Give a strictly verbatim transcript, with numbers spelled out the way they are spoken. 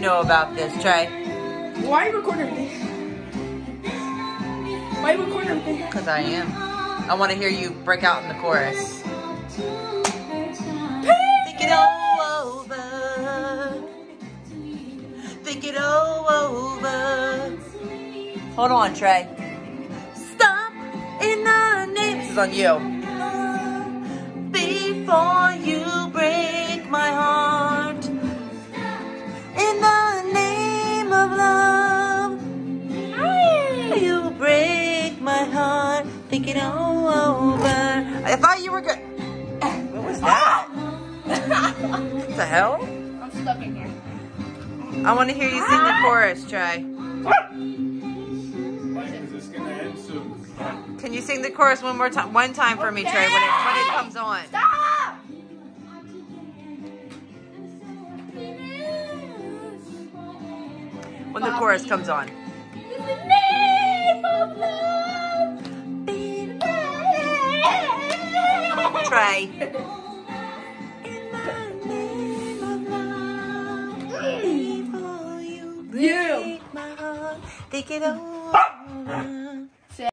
know about this, Trey? Why are you recording everything? Why are you recording everything? Because I am. I want to hear you break out in the chorus. Think it all over. Think it all over. Hold on, Trey. Stop in the name. This is on you. Before you break my heart. In the name of love. You break my heart. Think it all over. I thought you were good. What was that? What the hell? I'm stuck in here. I want to hear you sing the chorus, Trey. Can you sing the chorus one more time? One time for me, Trey, when it, when it comes on. Stop! When the chorus comes on. In the name of love. Trey. You. Think it over.